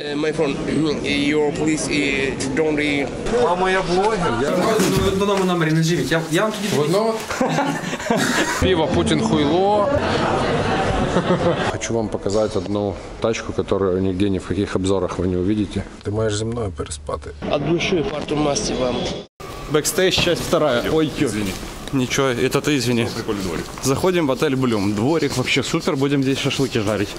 My friend, your police don't really... Мама, я блогер. В одному номері не живіть. Я вам тоді... В одного? Пиво Путин хуйло. Хочу вам показать одну тачку, которую нигде ни в каких обзорах вы не увидите. Ты можешь зі мною переспати. От души фарту масти вам. Бэкстейдж, часть вторая. Ой, извини. Ничего, это ты извини. Заходим в отель Блюм. Дворик вообще супер, будем здесь шашлыки жарить.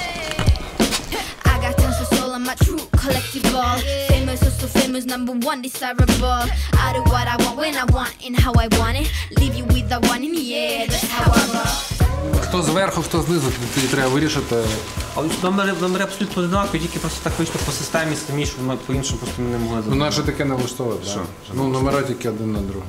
Хто зверху, хто знизу, тоді треба вирішити. Але номери абсолютно одинакові, тільки просто так вийшло по системі самі, що ми по-іншому просто не могли. Ну, наше таке не влаштовує, так? Ну, номера тільки один на другий.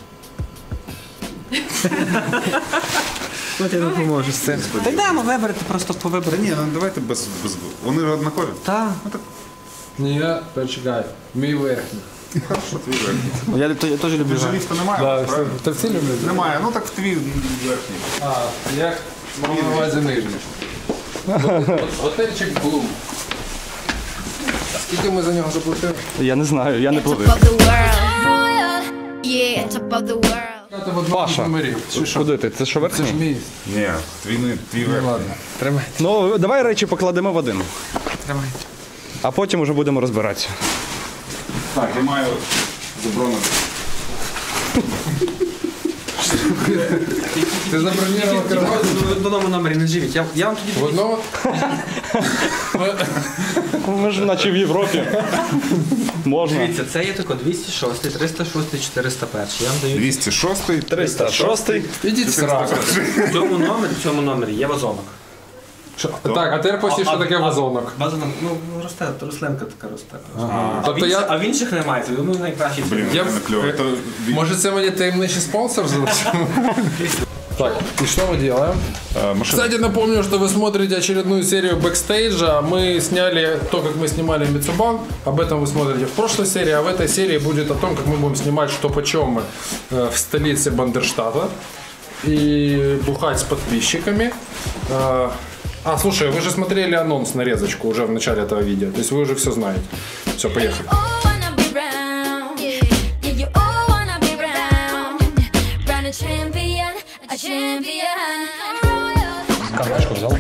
Ну, ти не поможеш з цим. Та йдемо, виберете, просто повиберете. Ні, ну давайте без... Вони ж однакові. Так. Ні, почекай. Мій верхній. Що твій верхній? Я теж люблю. Вже ліфта немає, правильно? Та всі люблять? Немає, ну так в твій верхній. А, як мав на увазі нижній. Готельчик Блум. Скільки ми за нього заплатили? Я не знаю, я не платив. Паша, куди ти? Це що верхній? Мій. Ні, твій верхній. Ладно, тримай. Ну, давай речі покладемо в один. Тримай. А потім вже будемо розбиратися. Так, я маю заборонено. Ти забронював карман? В одному номері не живіть. Я вам тоді... В одного? Ми ж наче в Європі. Можна. Дивіться, це є тако 206, 306, 401. Я вам даю... 206, 306. Ідіть сразу. В цьому номері є вазонок. Так, а тепер поясни, що таке вазонок. Вазонок, ну росте, рослинка така росте. Тобто А в інших немає, ну найкращий. Блін, Я- це не кльово. Может, це мені таємничий спонсор залишив? Так, и что мы делаем? Кстати, напомню, что вы смотрите очередную серию бэкстейджа. Мы сняли то, как мы снимали Мицубан. Об этом вы смотрите в прошлой серии. А в этой серии будет о том, как мы будем снимать что почем в столице Бандерштата. И бухать с подписчиками. Слушай, вы же смотрели анонс, нарезочку уже в начале этого видео. То есть вы уже все знаете. Все, поехали. Канашку взял?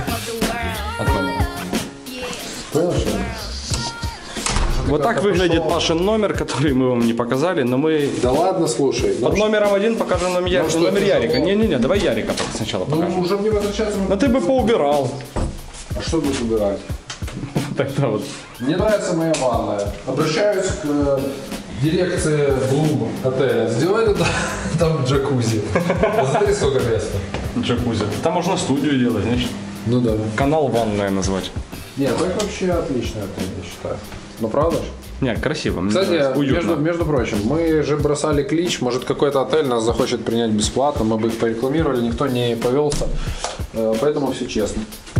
Вот так выглядит Пашин номер, который мы вам не показали, но мы... Да ладно, слушай. Под номером 1 покажем номер Ярика. Не-не-не, давай Ярика сначала покажем. Ну, уже мне возвращаться. Ну ты бы поубирал. А что будешь убирать? Тогда вот. Мне нравится моя ванная. Обращаюсь к дирекции Блум отеля. Сделай там джакузи. Посмотри, сколько места. Джакузи. Там можно студию делать, значит. Ну да. Канал ванная назвать. Нет, так вообще отличный отель, я считаю. Ну правда ж? Не, красиво. Мне Кстати, нравится. Уютно. между прочим, мы же бросали клич, может какой-то отель нас захочет принять бесплатно, мы бы их порекламировали, никто не повелся, поэтому все честно.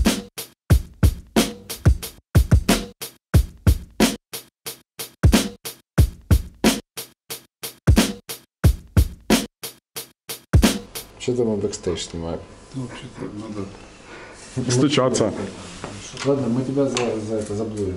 Что-то мы бэкстейдж снимаем. Ну, что-то надо... Стучаться. Ладно, мы тебя за это заблурим.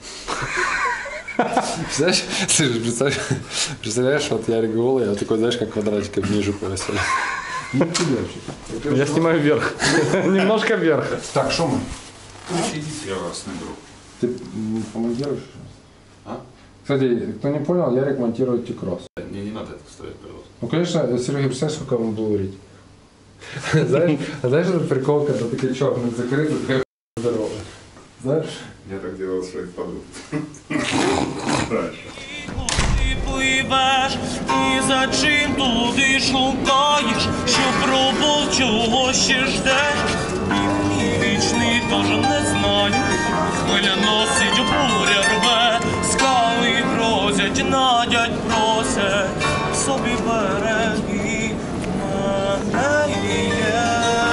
Представляешь, вот я голый, я такой, знаешь, как квадратиком ниже пояса. Ну, тебе вообще. Я снимаю вверх. Немножко вверх. Так, что мы? Я вас не беру. Ты помонтируешь? А? Кстати, кто не понял, Ярик монтирует T-Cross. Не надо это вставить, пожалуйста. Ну, конечно, Сергей, представь, сколько вам блурить. Знаешь, этот прикол, когда такие черные закрыты, такая здоровая. Знаешь? Я так делал своих подруг. Дальше. Ти пливеш, і за чим туди шукаєш, що пробув, чого ще ждеш, і вічний теж не знаю, хвиля носить, буря рве, скали грозять, надять просять, собі береги мене є.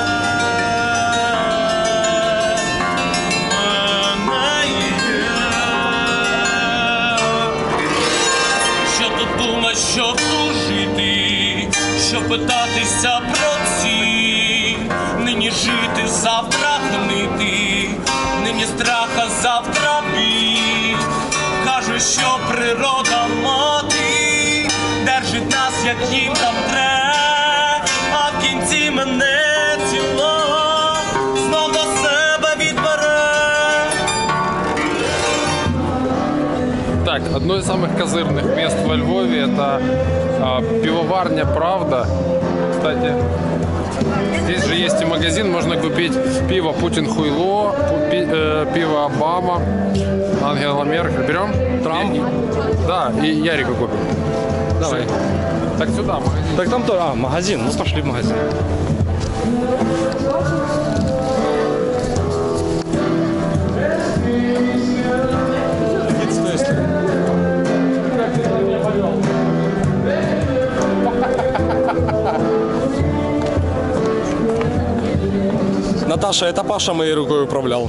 Щоб служити, щоб питатися про ці, нині жити, завтра гнити, нині страха, завтра біль. що природа мати держить нас, як їм там тре, а в кінці мене ціло знов до себе відбере. Так, одно из самых козырных мест во Львове это пивоварня «Правда». Кстати, здесь же есть и магазин, можно купить пиво «Путин хуйло», пиво «Обама», Ангела Меркель. Берем? Трамп? Да, и Ярику купим. Давай. Так сюда, магазин. Так там тоже. Магазин. Ну, пошли в магазин. Наташа, это Паша моей рукой управлял.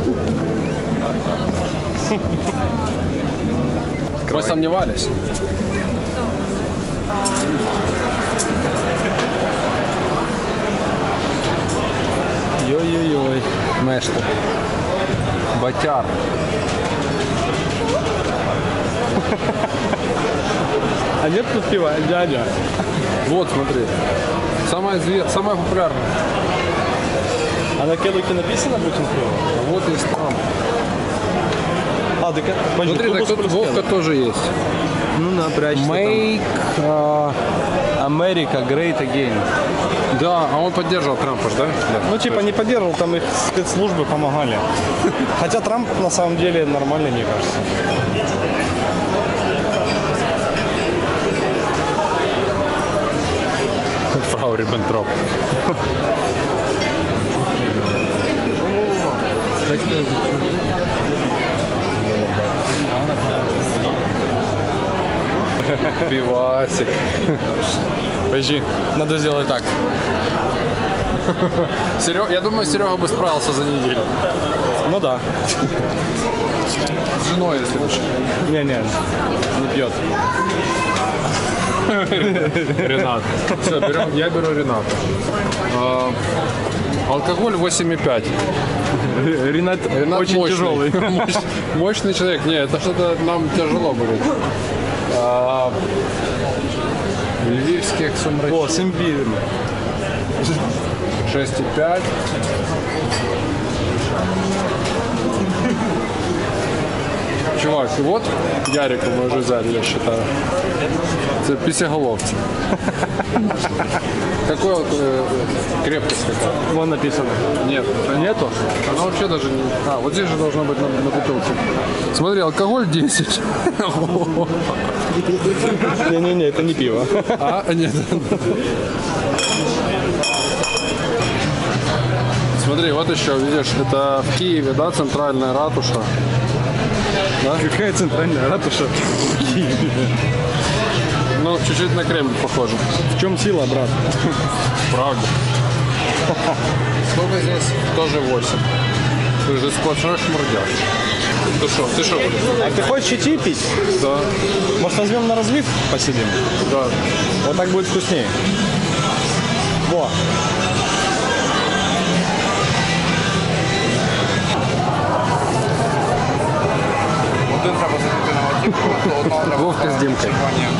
Мы сомневались. Йой-йой-йой. Мештер. Батяр. А нет тут пива, дядя? Вот, смотри. Самая популярная. А на кедуке написано Путин пиво? А вот есть Трамп. А, так это... Смотри, так тут Вовка тоже есть. Ну, напрячься. Make... America Great Again. Да, а он поддерживал Трампа, да? Ну, типа, не поддерживал, там их спецслужбы помогали. Хотя Трамп, на самом деле, нормальный, мне кажется. Фрау Риббентроп. Пивасик. Подожди, надо сделать так. Я думаю, Серега бы справился за неделю. Ну да. С женой, если лучше. Не-не, не пьет. Ренат. Все, я беру Рената. Алкоголь 8,5. Ренат очень мощный. тяжелый. Мощный человек. Не, это что-то нам тяжело будет. Львивских сумрачей. О, с имбирем. 6,5. Чувак, вот Ярику мы уже взяли, я считаю. Это писеголовцы. Какой вот крепкость какая? Вон написано. Нет. Нету? Она вообще даже не... А, вот здесь же должно быть на бутылке. Смотри, алкоголь 10. Не-не-не, это не пиво. А, нет. Смотри, вот еще, видишь, это в Киеве, да, центральная ратуша. Да? Какая центральная ратуша в Киеве? Ну, чуть-чуть на Кремль похоже. В чем сила, брат? Правда. Сколько здесь? Тоже 8. Ты же сплошной шмурдяк. Ты что будешь? А ты хочешь идти пить? Да. Может, возьмем на разлив посидим? Да. Вот так будет вкуснее. Во. Вовка с Димкой.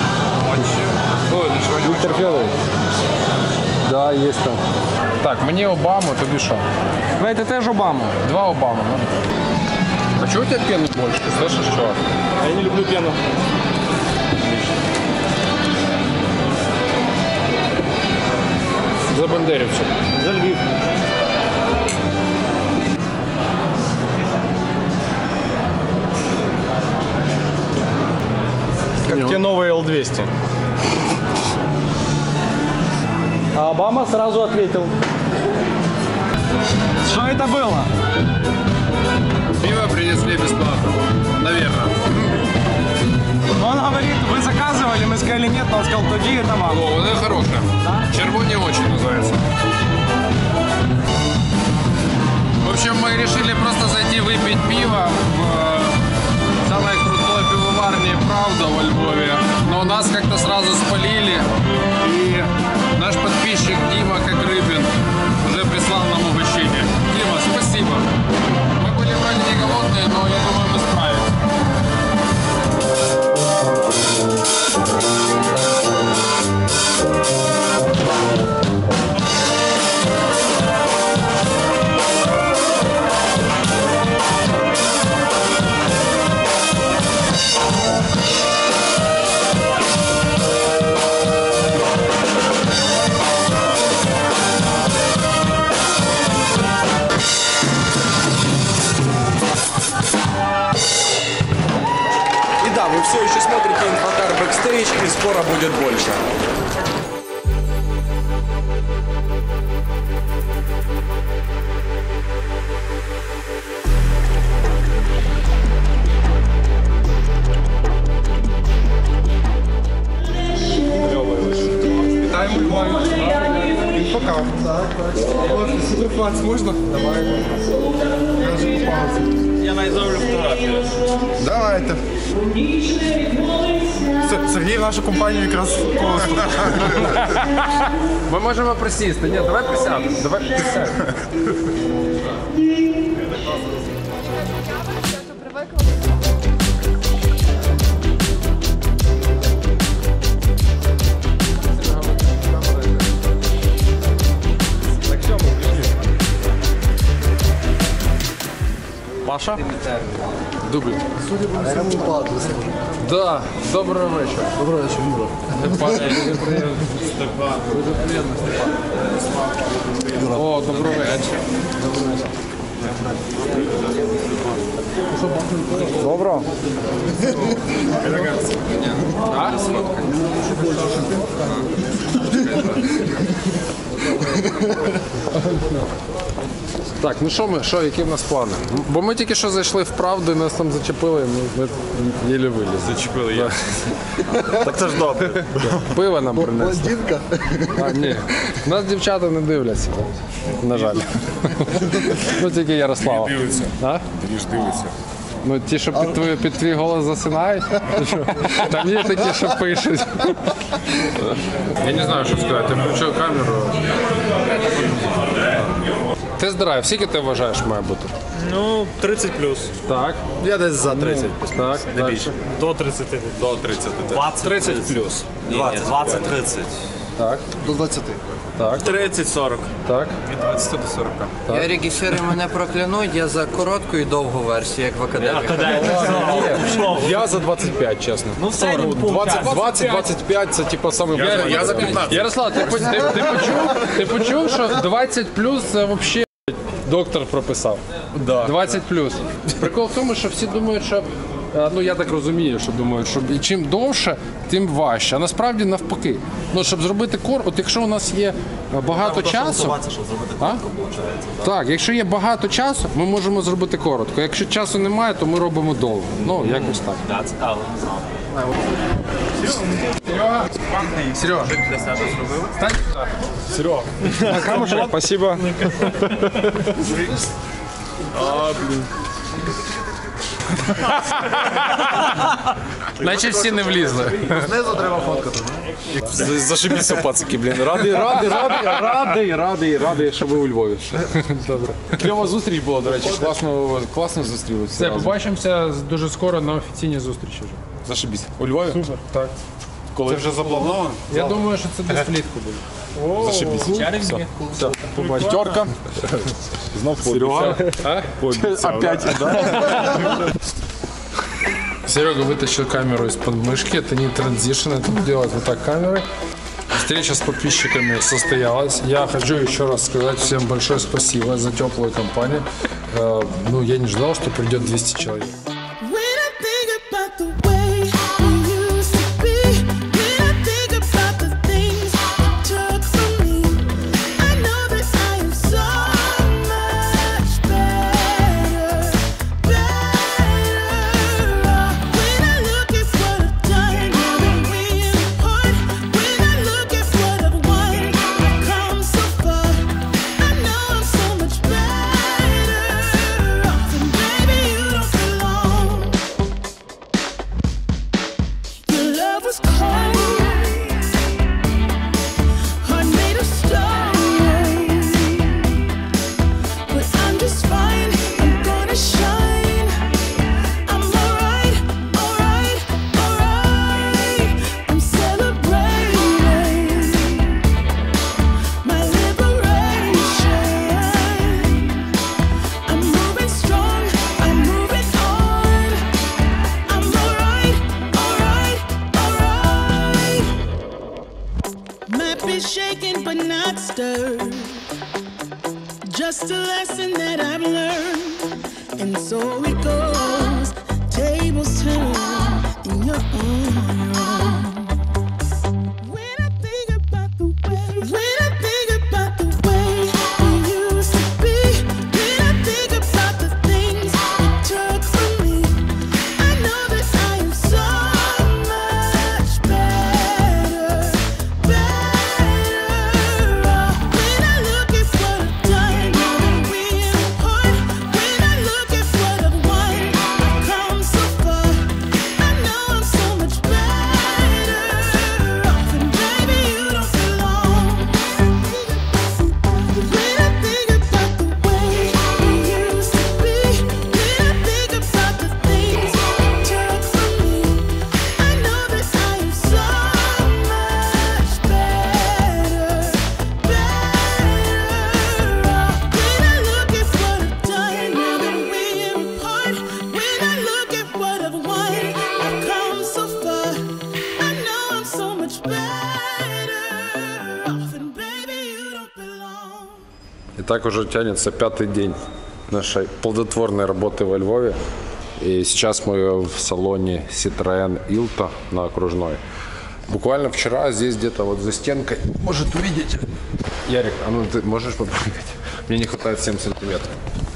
Виктор Федорович. Да, есть там. Так, мне Обаму, тобі що? Ну, это тоже Обама. 2 Обама. А чего у тебя пены больше? Ты слышишь, чувак? Я не люблю пену. За бандерівців. За Львив. Как те новые Л-200. А Обама сразу ответил. Что это было? Пиво принесли бесплатно. Наверное. Он говорит, вы заказывали, мы сказали нет, но он сказал, тоді это вам. О, вот это хорошее. Червоний очень называется. В общем, мы решили просто зайти выпить пиво в самой крутой пивоварне «Правда» во Львове. Но нас как-то сразу спалили. И наш подписчик Дима Кокрыбин уже прислал нам угощение. Дима, спасибо. Мы были вроде не голодные, но я думаю, мы справимся. Вы все еще смотрите Инфокар Бэкстейдж, и скоро будет больше. Я найзовлю фотографію. Давайте. Сергій в нашу компанію якраз просто. Ми можемо присісти. Ні, давай присядемо. Давай присядемо. Паша? Дубль. Да, доброго вечора. Доброго вечора, Юра. Дуже приємно. Степан. Дуже приємно, Степан. О, доброго вечора. Добро. Так, ну що, які в нас плани? Бо ми тільки що зайшли в правду, і нас там зачепили, ми єлі вилізли. Зачепили я. Так це ж добре. Пиво нам принесли. Блондинка. А, ні. Нас дівчата не дивляться, на жаль. Ну тільки Ярослава. Дивиться. А? Ти ж дивиться. Ну ті, що під твій голос засинають, там є такі, що пишуть. Я не знаю, що сказати, я включив камеру. Тест-драйв, скільки ти вважаєш має бути? Ну, 30 плюс. Так. Я десь за 30. Так, Не більше. До 30. До 30. 30 плюс. 20-30. Так. До 20. Так. 30-40. Так. Від 20 до 40. Я режисери мене проклянуть, я за коротку і довгу версію, як в академії. Я за 25, чесно. Ну, в середньому 20-25 це типу саме. Я за 15. Ярослав, ти почув, що 20 плюс це взагалі доктор прописав. 20 плюс. Прикол в тому, що всі думають, що. Ну я так розумію, що думають, що і чим довше, тим важче. А насправді навпаки. Ну, щоб зробити от якщо у нас є багато часу. Так, якщо є багато часу, ми можемо зробити коротко. Якщо часу немає, то ми робимо довго. Ну, якось так. Так, цікаво. Серега. Для себе зробили? Стань. Серега. На камушек, спасибо. Наче всі не влізли. Знизу треба фоткати. Зашибіться, пацики, блін. Радий, що ви у Львові. Добре. Кльова зустріч була, до речі. Класно зустрілися. Все, побачимося дуже скоро на офіційній зустрічі. Зашибісь. У Львові? Супер, так. Коли вже заплановано? Я думаю, що це десь влітку буде. Зашибісь. Червні. Все, п'ятерка. Знов Серега. Опять, да? Серега вытащил камеру из-под мышки. Это не транзишн, это делать вот так камерой. Встреча с подписчиками состоялась. Я хочу еще раз сказать всем большое спасибо за теплую компанию. Ну, я не ждал, что придет 200 человек. Так уже тянется 5-й день нашей плодотворной работы во Львове. И сейчас мы в салоне Citroën Ilta на Окружной. Буквально вчера здесь где-то вот за стенкой, может увидеть. Ярик, а ну ты можешь попрыгать? Мне не хватает 7 сантиметров.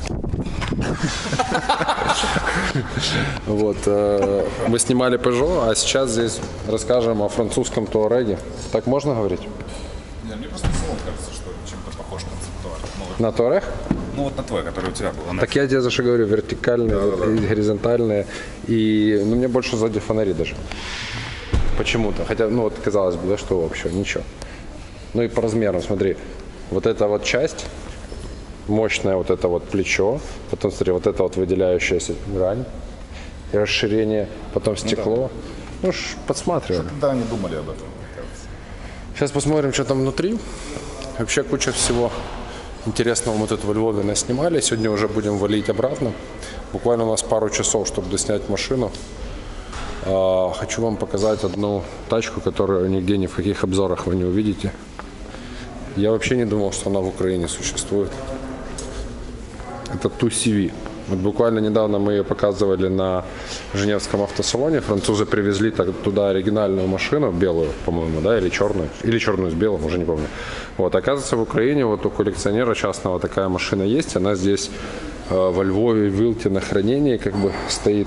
Вот, мы снимали Peugeot, а сейчас здесь расскажем о французском Touareg. Так можно говорить? Не, мне просто салон кажется, что чем-то похож концептуально. На Touareg? Ну вот на твой, который у тебя был. Так я тебе за что говорю, вертикальные, и горизонтальные. И мне больше сзади фонари даже. Почему-то. Хотя, ну вот казалось бы, да что общего, ничего. Ну и по размерам, смотри. Вот эта вот часть, мощное вот это вот плечо, потом, смотри, вот это вот выделяющаяся грань и расширение, потом стекло. Ну ж, подсматриваем. Да, не думали об этом. Сейчас посмотрим, что там внутри. Вообще куча всего интересного мы тут во Львове наснимали. Сегодня уже будем валить обратно. Буквально у нас пару часов, чтобы доснять машину. Хочу вам показать одну тачку, которую нигде ни в каких обзорах вы не увидите. Я вообще не думал, что она в Украине существует. Это TUCV. Вот буквально недавно мы ее показывали на Женевском автосалоне. Французы привезли туда оригинальную машину, белую, по-моему, да, или черную с белым, уже не помню. Вот, оказывается, в Украине вот у коллекционера частного такая машина есть. Она здесь во Львове, в Илте на хранении как бы стоит.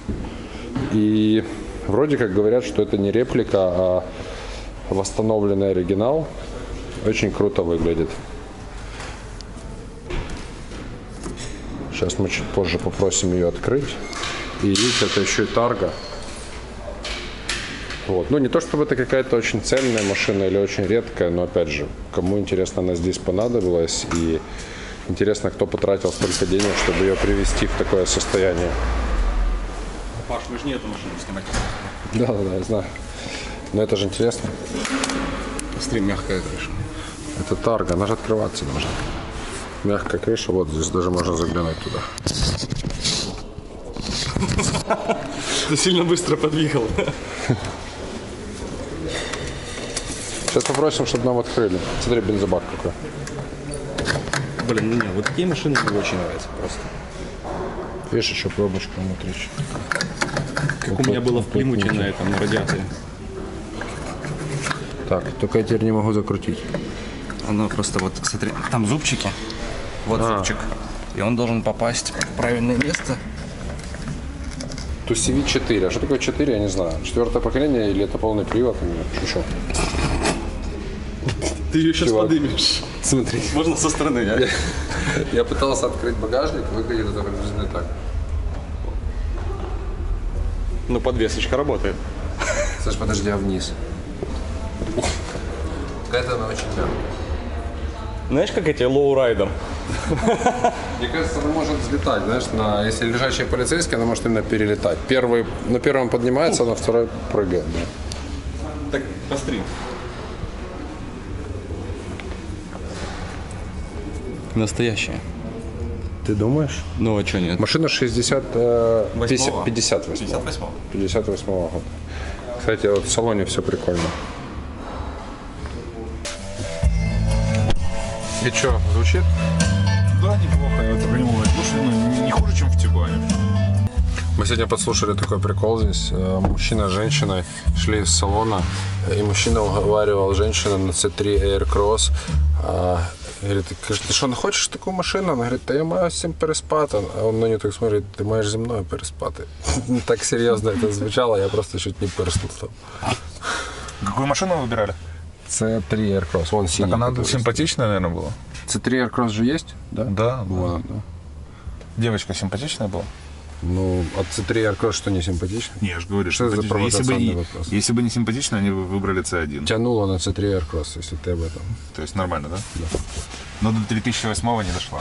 И вроде как говорят, что это не реплика, а восстановленный оригинал. Очень круто выглядит. Сейчас мы чуть позже попросим ее открыть. И видите, это еще и Тарга. Вот. Ну, не то чтобы это какая-то очень ценная машина или очень редкая, но опять же, кому интересно, она здесь понадобилась. И интересно, кто потратил столько денег, чтобы ее привести в такое состояние. Паш, мы же не эту машину снимать. Да, я знаю. Но это же интересно. Смотри, мягкая крыша. Это Тарга, она же открываться должна. Мягкая крыша, вот здесь даже можно заглянуть туда. Ты сильно быстро подъехал. Сейчас попросим, чтобы нам открыли. Смотри, бензобак какой. Блин, не, вот такие машины мне очень нравятся просто. Видишь, еще пробочка внутри. Как у меня было в Плимуте на этом, на радиаторе. Так, только я теперь не могу закрутить. Оно просто вот, смотри, там зубчики. Вот зубчик. И он должен попасть в правильное место. TUCV 4. А что такое 4, я не знаю. 4-е поколение или это полный привод? Что? Ты ее сейчас подымешь. Смотри. Можно со стороны, Я пытался открыть багажник, выглядит это приблизительно так. Ну, подвесочка работает. Саш, подожди, а вниз? Какая-то она очень мягкая. Знаешь, как эти лоурайдер? Мне кажется, она может взлетать, знаешь, если лежачий полицейский, она может именно перелетать. На первом поднимается, а на второй прыгает. Да. Так, посмотри. Настоящая. Ты думаешь? Ну, а что нет? Машина 58-го года. Кстати, вот в салоне все прикольно. И что, звучит? Да, неплохо. Я это понимаю. Слушай, не хуже, чем в Тигуане. Мы сегодня подслушали такой прикол здесь. Мужчина с женщиной шли из салона, и мужчина уговаривал женщину на C3 Aircross. Говорит, ты что, не хочешь такую машину? Она говорит, да я маю з цим переспати. А он на нее так смотрит, ти маєш зі мною переспати. Так серьезно это звучало, я просто чуть не переслушал. Какую машину вы выбирали? C3 Aircross, вон синий. Так она симпатичная, наверное, была. C3 Aircross же есть? Да. Да. Вот, да. Девочка симпатичная была? Ну, от C3 Aircross что, не симпатично? Не, я же говорю, что это за провокационный вопрос? Если бы не симпатично, они бы выбрали C1. Тянуло на C3 Aircross, если ты об этом. То есть нормально, да? Да. Но до 3008 не дошла.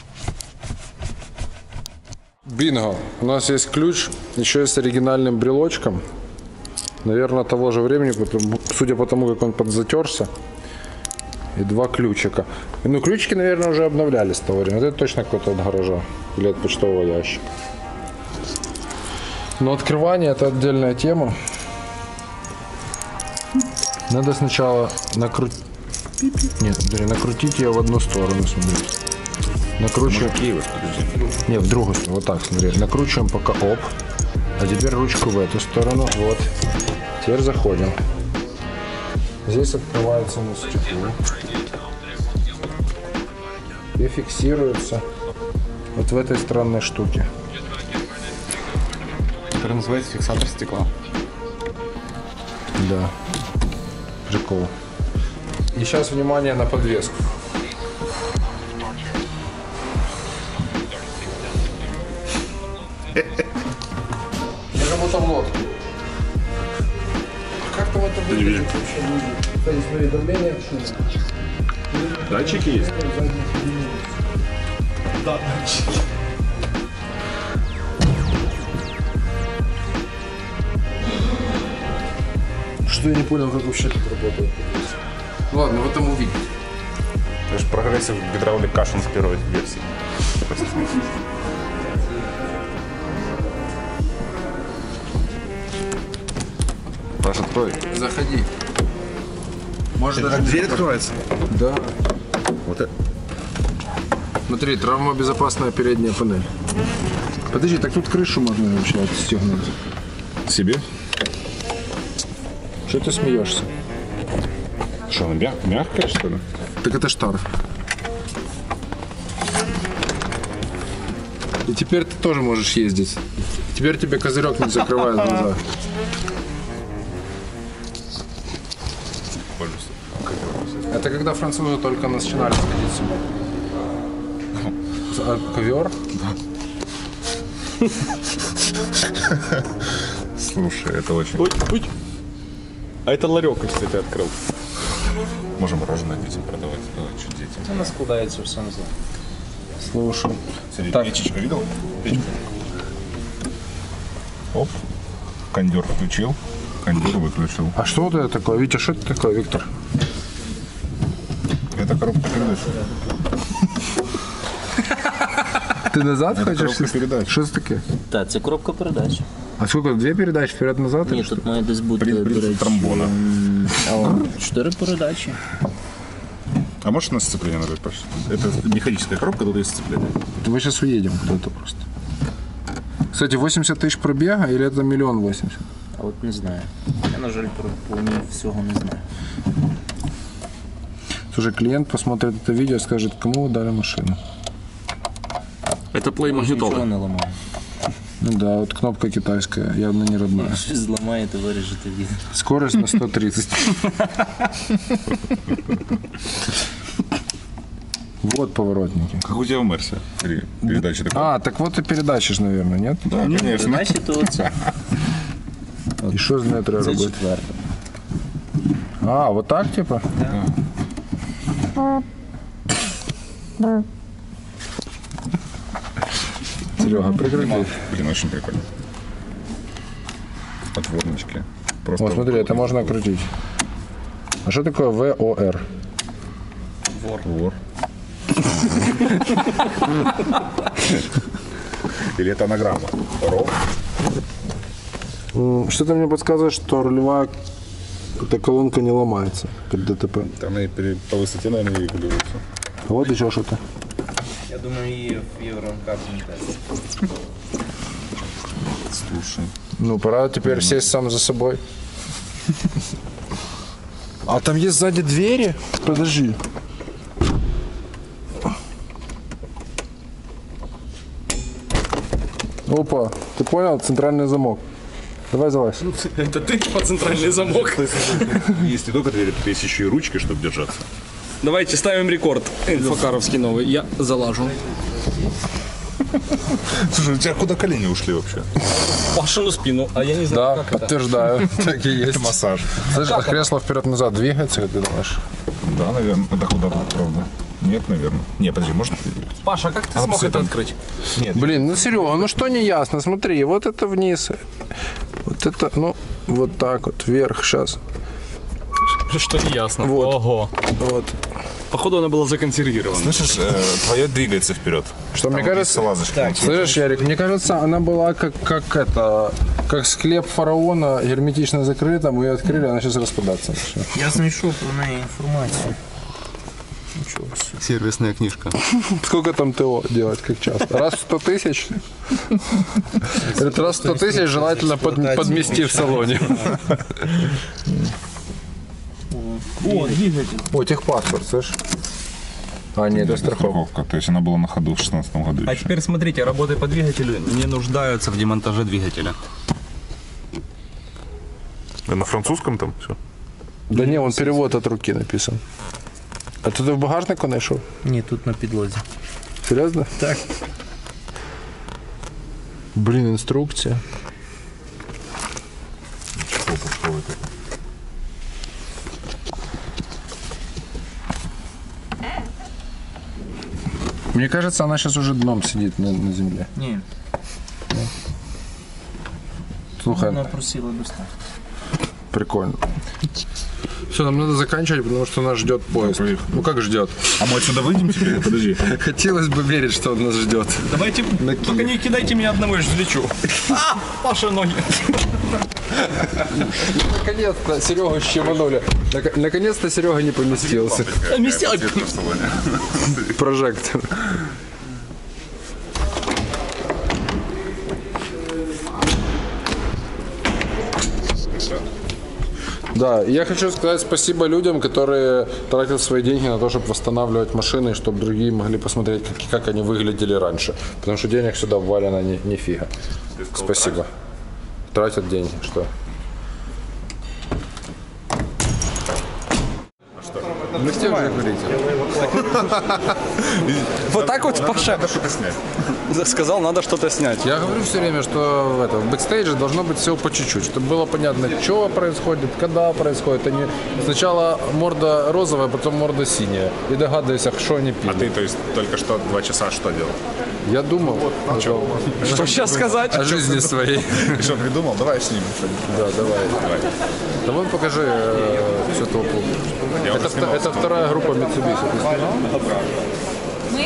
Бинго. У нас есть ключ, еще и с оригинальным брелочком. Наверное, того же времени, судя по тому, как он подзатерся. И 2 ключика. Ну, ключики, наверное, уже обновлялись с того времени. Вот это точно какой-то от гаража. Или от почтового ящика. Но открывание — это отдельная тема. Надо сначала накрутить... Нет, накрутить ее в одну сторону, смотрите. Накручиваем. Не, в другую сторону. Вот так, смотри. Накручиваем пока оп. А теперь ручку в эту сторону. Вот. Теперь заходим. Здесь открывается у нас стекло. И фиксируется вот в этой странной штуке. Это называется фиксатор стекла. Да. Прикол. И сейчас внимание на подвеску. Я как будто в лодке. Как там это выглядит вообще? Кстати, смотри, давление шума. Датчики есть? Да, датчики. Что я не понял, как вообще тут работает. Ладно, в этом увидим. Это же прогрессив гидравлик Кашин в первой версии. Паш, открой. Заходи. Можно даже дверь открывается? Да. Вот это. Смотри, травмобезопасная передняя панель. Подожди, так тут крышу можно вообще отстегнуть. Себе? Что ты смеешься? Что, она мягкая, что ли? Так это штар. И теперь ты тоже можешь ездить. Теперь тебе козырек не закрывает глаза. Это когда французы только начинали сходить с ума. А ковер? Да. Слушай, это очень... Ой. А это ларек, кстати, открыл. Можем мороженое детям продавать. Давай, что детям. Она складається в сам зал. Слушай. Смотри, Так. печечка, видел? Печку. Оп. Кондер включил. Кондер выключил. А что вот это такое? Витя, что это такое, Виктор? Это коробка передач. Ты назад Это хочешь? коробка передач. Что это таке? Так, це коробка передач. А сколько? Две передачи вперед-назад? Ні, тут має десь бути Принцип тромбона. 4 передачі. А можешь на сцепление нажать, Паш? Это механическая коробка, тут есть сцепление. Мы сейчас уедем куда-то просто. Кстати, 80 тысяч пробега или это 1 080 000? А от не знаю. Я, на жаль, про повні всього не знаю. Слушай, клиент посмотрит это видео и скажет, кому вы дали машину. Это плей-магнитола. Нічого не ламає. Ну да, вот кнопка китайская, явно не родная. Щось зламаєте, виріжете відео. Скорость на 130. Вот поворотники. Как у тебя в Мерсе? Передача такая. А, так вот и передачи ж, наверное, нет? Да, конечно. Передачі то оце. И что за это Це работает? четверта. А, вот так типа? Серега, прекрати. Блин, очень прикольно. Отворнички. Просто Вот смотри, это можно крутить. А что такое ВОР? Вор. Или это анаграмма? Ро. Что-то мне подсказывает, что рулевая эта колонка не ломается при ДТП. Там и по высоте, наверное, регулируется. А вот еще что-то. Я думаю, її в Євронкар тест. Слушай. Ну, пора теперь сесть сам за собой. А там есть сзади двери? Подожди. Опа, ты понял? Центральный замок. Давай залазь. Это ты по центральный замок. Есть не только двери, тут есть еще и ручки, чтобы держаться. Давайте ставим рекорд. Факаровский новый. Я залажу. Слушай, у тебя куда колени ушли вообще? Пашину спину, а я не знаю, Да, как это. подтверждаю. Так и есть. Массаж. Слышь, а кресло вперед-назад двигается, как ты думаешь? Да, наверное. Это куда тут, правда? Нет, наверное. Не, подожди, можно? Паша, как ты смог это открыть? Нет. Блин, ну Серега, ну что не ясно? Смотри, вот это вниз. Вот это, ну, вот так вот, вверх сейчас. Что не ясно. Вот. Ого. Вот. Походу она была законсервирована. Слышишь, твоя двигается вперед. Что, мне Там кажется, есть лазочка. слышишь, Ярик, мне кажется, она была как склеп фараона, герметично закрыта, мы ее открыли, она сейчас распадаться начнет. Я знайшов про неї інформацію. Сервисная книжка. Сколько там ТО делать, как часто? Раз в 100 тысяч? Говорит, раз в 100 тысяч желательно подмести в салоне. О, двигатель. О, техпаспорт, слышь? А, нет, это страховка. То есть она была на ходу в 2016 году. А теперь смотрите, работы по двигателю не нуждаются в демонтаже двигателя. На французском там все? Да не, он перевод от руки написан. А ты в багажнику знайшов? Ні, тут на підлозі. Серьезно? Так. Блин, инструкция. Мне кажется, она сейчас уже дном сидит на земле. Ні. Слухай, Вона просила достати. прикольно. Все, нам надо заканчивать, потому что нас ждет поезд. Ну как ждет? А мы отсюда выйдем теперь? Подожди. Хотелось бы верить, что он нас ждет. Давайте, только не кидайте меня одного, я же взлечу. Ваши ноги. Наконец-то Серегу щеманули. Наконец-то Серега не поместился. Прожектор. Да, я хочу сказать спасибо людям, которые тратят свои деньги на то, чтобы восстанавливать машины, чтобы другие могли посмотреть, как они выглядели раньше. Потому что денег сюда ввалено нифига. Спасибо. Тратят деньги, что? Ну что вы говорите? Вот так вот, Паша. Надо что-то снять. Сказал, надо что-то снять. Я говорю все время, что в бэкстейдже должно быть всего по чуть-чуть, чтобы было понятно, что происходит, когда происходит. Они сначала морда розовая, потом морда синяя. И догадывайся, что они пили. А ты, то есть, только что 2 часа что делал? Я думал. Что сейчас сказать? О жизни своей. Ты что, придумал? Давай снимем. Да, давай. Да вон покажи всю толпу. Это вторая группа Mitsubishi. Ты снимал? Мы?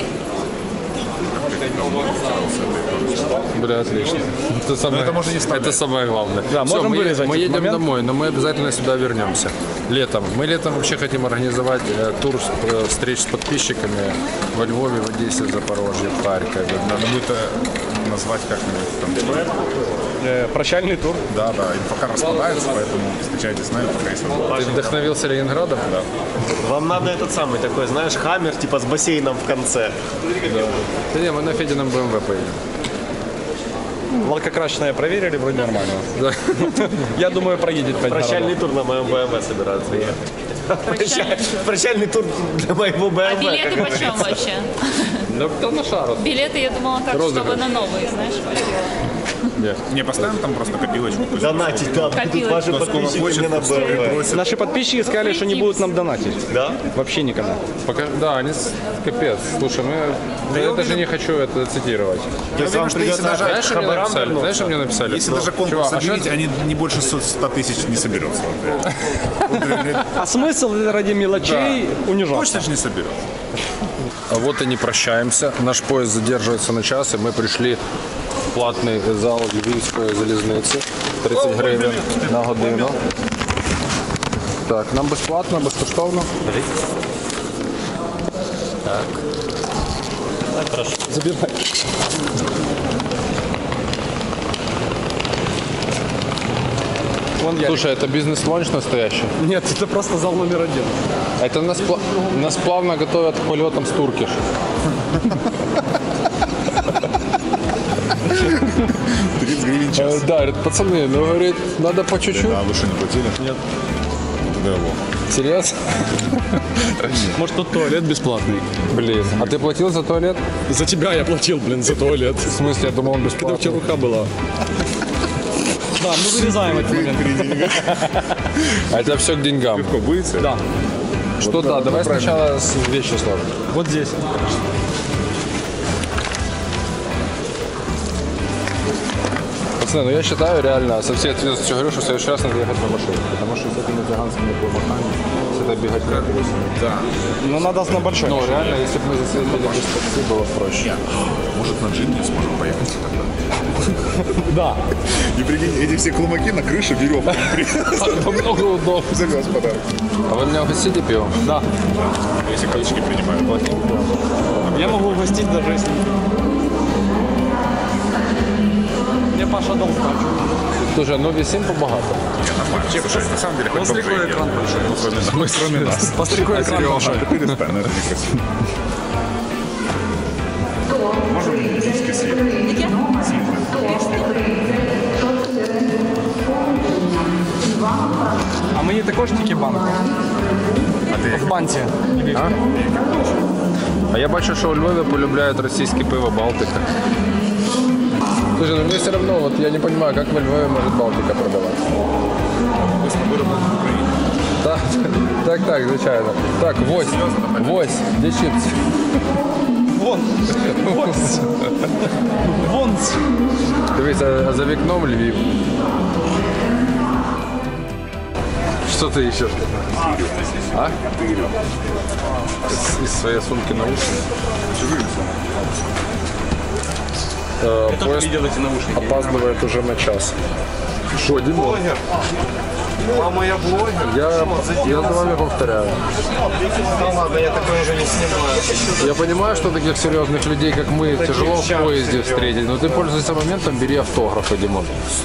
Бля, отлично. Это самое главное. Да, Всё, можем вырезать мы этот едем момент. домой, но мы обязательно сюда вернемся. Летом. Мы летом вообще хотим организовать тур встреч с подписчиками во Львове, в Одессе, в Запорожье, в Харькове. Надо будет назвать как-нибудь там. Прощальный тур. Да, пока распадается, поэтому встречайтесь с нами, пока есть возможность. Ты вдохновился Ленинградом? Да. Вам надо этот самый такой, знаешь, хаммер, типа с бассейном в конце. Да не, мы на Федином БМВ поедем. Лакокрашенное проверили, вроде нормально. Да. Я думаю, проедет 5 Прощальный тур на моем БМВ собираются ехать. Прощальный тур для моего БМВ. А билеты почем вообще? Ну, кто на шару? Билеты, я думала, так, чтобы на новые, знаешь, хватило. Не, поставим там просто копилочку. Донатить, да. Тут ваши подписчики мне на БМВ. Наши подписчики сказали, что не будут нам донатить. Да? Вообще никогда. Да, они капец. Слушай, я даже не хочу это цитировать. Я уверен, что если даже Знаешь, что мне написали? Знаешь, что мне написали? Если даже конкурс объявить, они не больше 100 тысяч не соберутся. А смысл ради мелочей унижаться? Точно же не соберется. А вот и не прощаемся. Наш поезд задерживается на час, и мы пришли в платний зал Львівської залізниці. 30 гривень на годину. Так, нам безплатно, безкоштовно. Так. Так, прошу. Забирай. Слушай, это бизнес-ланч настоящий? Нет, это просто зал номер 1. Это нас плавно готовят к полетам с Туркиш. 30 гривен час. Да, говорит, пацаны, ну, говорит, надо по чуть-чуть. А вы что, не платили? Нет. Тогда его. Серьезно? Может, тут туалет бесплатный? Блин, а ты платил за туалет? За тебя я платил, блин, за туалет. В смысле, я думал, он бесплатный. Когда вчеруха была. Да, мы вырезаем этот момент. А это все к деньгам. Легко будете? Да. Что да, давай сначала с вещи сложим. Вот здесь. Пацаны, ну я считаю реально, со всей ответственностью говорю, что в следующий раз надо ехать на машине. Потому что с этими гигантскими плавахами, с этой бегать как да. Ну надо на большой. Ну реально, если бы мы засветили без такси, было проще. Может, на джине сможем поехать тогда? Да. И прикинь, эти все клумаки на крыше веревками. Много удобно. Завез подарок. А вы меня угостите пивом? Да. Если карточки принимают. Я могу угостить даже если... Мне Паша дал сдачу. Слушай, ну весим побогато. Слушай, на самом деле, хоть бомжей нет. Кроме нас. Пострикой экран большой. 400, но это некрасиво. Можно индийский свет? А мені також тільки банк. А ти В банці. А я бачу, що у Львові полюбляють російське пиво Балтика. Слушай, ну мне все равно, вот я не понимаю, как во Львове может Балтика продаваться. Так, звичайно. Так, вось, где чипсы? Вон. Дивись, а за вікном Львів. Что ты ищешь? А? Из своей сумки наушники. Поезд опаздывает уже на час. Что, Димон? Мама, я блогер. Я за вами повторяю. Ну ладно, я такое уже не снимаю. Я понимаю, что таких серьезных людей, как мы, тяжело в поезде встретить, но ты пользуйся моментом, бери автографы, Димон.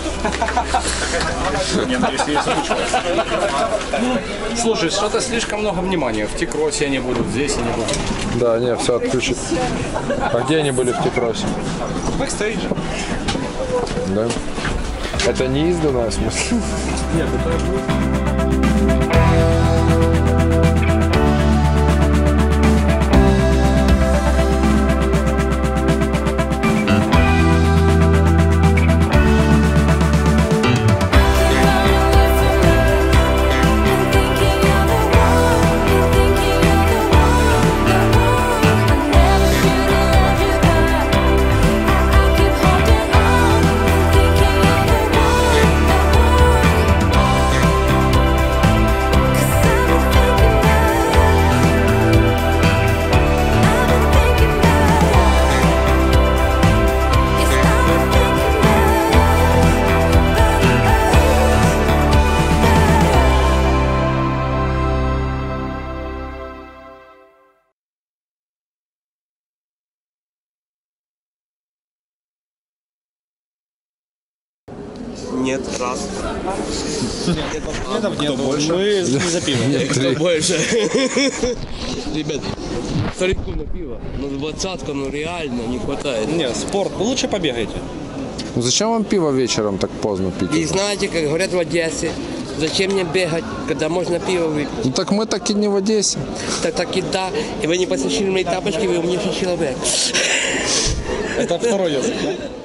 Слушай, что-то слишком много внимания. В Тикросе они будут, здесь они будут. Да, не, все отключит. А где они были в Тикросе? Бэкстейдж. Да. Это не изданное, в смысле? Нет, это... Нет, раз. Нет, больше. Мы не за пиво. Кто больше? Ребят, старику на пиво. Ну, 20-ка, ну реально не хватает. Нет, спорт. Лучше побегайте. Ну зачем вам пиво вечером так поздно пить? И знаете, как говорят в Одессе, зачем мне бегать, когда можно пиво выпить? Ну так мы так и не в Одессе. Так и да. И вы не посещали мои тапочки, вы умнейший человек. Это второй язык, да?